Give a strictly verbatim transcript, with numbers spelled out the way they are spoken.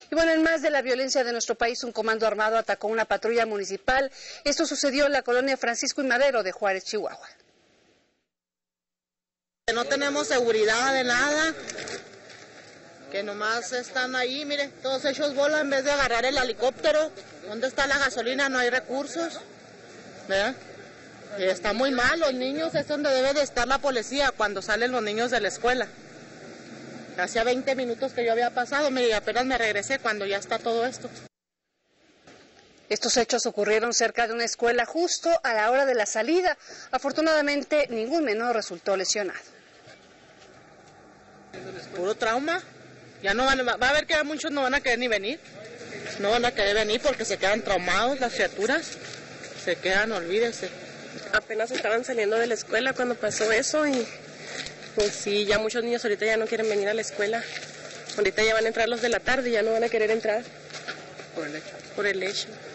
Y bueno, en más de la violencia de nuestro país, un comando armado atacó una patrulla municipal. Esto sucedió en la colonia Francisco y Madero de Juárez, Chihuahua. No tenemos seguridad de nada, que nomás están ahí, mire, todos hechos bola en vez de agarrar el helicóptero. ¿Dónde está la gasolina? No hay recursos, ¿verdad? Y está muy mal, los niños, es donde debe de estar la policía cuando salen los niños de la escuela. Hacía veinte minutos que yo había pasado, mire, y apenas me regresé cuando ya está todo esto. Estos hechos ocurrieron cerca de una escuela justo a la hora de la salida. Afortunadamente, ningún menor resultó lesionado. Puro trauma. Ya no van, va a ver que muchos no van a querer ni venir. No van a querer venir porque se quedan traumados las criaturas. Se quedan, olvídense. Apenas estaban saliendo de la escuela cuando pasó eso y pues sí, ya muchos niños ahorita ya no quieren venir a la escuela. Ahorita ya van a entrar los de la tarde y ya no van a querer entrar. Por el hecho. Por el hecho.